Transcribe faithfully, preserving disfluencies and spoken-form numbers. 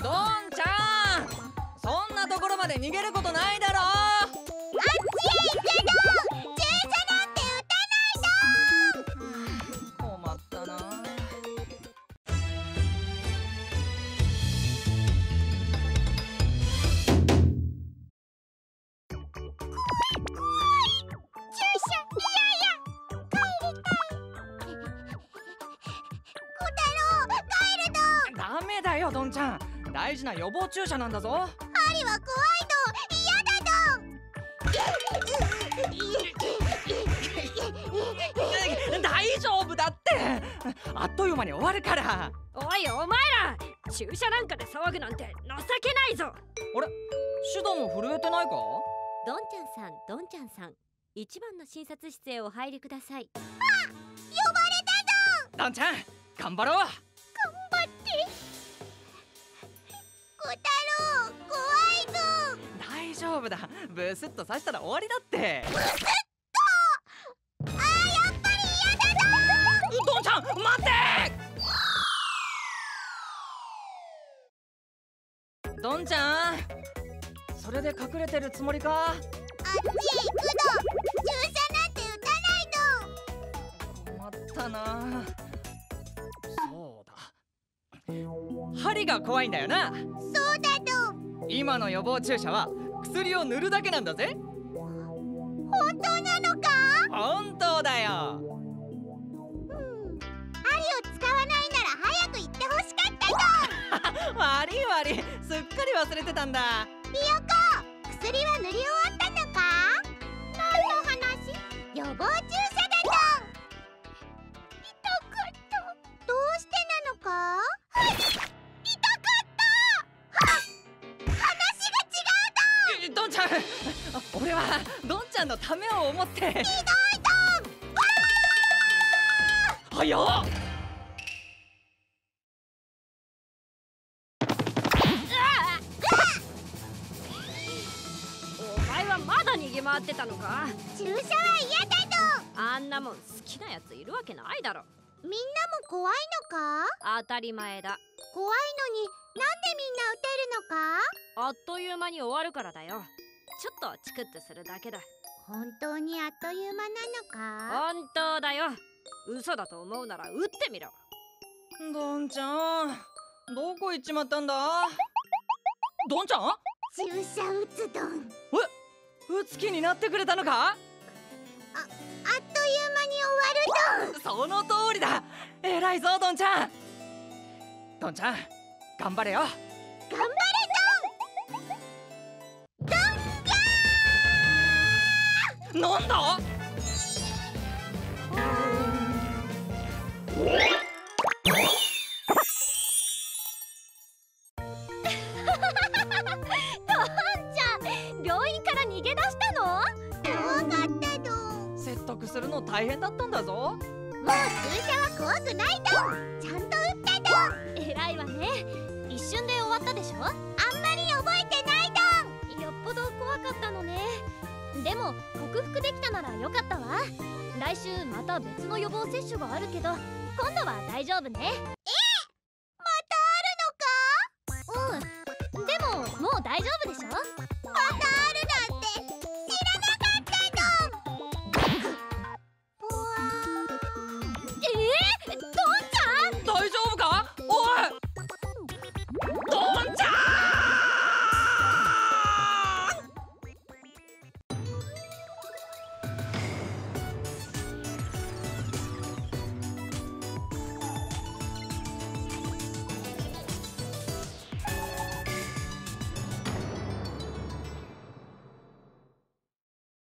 ドンちゃん、そんなところまで逃げることないだろ。 あっちへ行くの。注射なんて打たないの。 困ったな。 注射嫌や。帰りたい。小太郎、帰るの。 ダメだよドンちゃん、大事な予防注射なんだぞ。 針は怖いの。嫌だの。 大丈夫だって、あっという間に終わるから。 おいお前ら、注射なんかで騒ぐなんて情けないぞ。 あれ、シュドも震えてないか？ ドンちゃんさん、ドンちゃんさん、一番の診察室へお入りください。 あ、呼ばれたの。 ドンちゃん、頑張ろう。 頑張って。小太郎、怖いぞ。 大丈夫だ、ブスッと刺したら終わりだって。 ブスッと。あー、やっぱり嫌だぞ。 ドンちゃん、待って。ドンちゃん、それで隠れてるつもりか？ あっちへ行くの。注射なんて打たないの。 困ったな。そうだ、針が怖いんだよな。 そうだの。 今の予防注射は薬を塗るだけなんだぜ。 本当なのか？ 本当だよ。 うん、針を使わないなら早く言ってほしかったぞ。 悪い悪い、すっかり忘れてたんだ。 ひよこ、薬は塗り終わったのか？何の話？予防注射だぞ。痛かった。どうしてなのか？はい、痛かったはっ、話が違うぞ。 ドンちゃん、俺はドンちゃんのためを思って。 ひどいぞ。 早っ。 お前はまだ逃げ回ってたのか？ 注射は嫌だぞ。 あんなもん好きなやついるわけないだろ。 みんなも怖いのか？ 当たり前だ。 怖いのになんでみんな打てるのか？ あっという間に終わるからだよ。ちょっとチクッとするだけだ。 本当にあっという間なのか？ 本当だよ。嘘だと思うなら打ってみろ。 ドンちゃん、どこ行っちまったんだ？ドンちゃん？ 注射打つドン。 え、打つ気になってくれたのか？ あっという間に終わるドン。 その通りだ。偉いぞドンちゃん。ドンちゃん、頑張れよ。 頑張れドン。ドンギャー。 なんだ？ 病院から逃げ出したの？ 怖かったドン。 説得するの大変だったんだぞ。 もう注射は怖くないドン。ちゃんと打ったドン。 偉いわね。一瞬で終わったでしょ？ あんまり覚えてないドン。 よっぽど怖かったのね。でも克服できたならよかったわ。来週また別の予防接種があるけど、今度は大丈夫ね。 え、またあるのか？ うん。でももう大丈夫でしょ？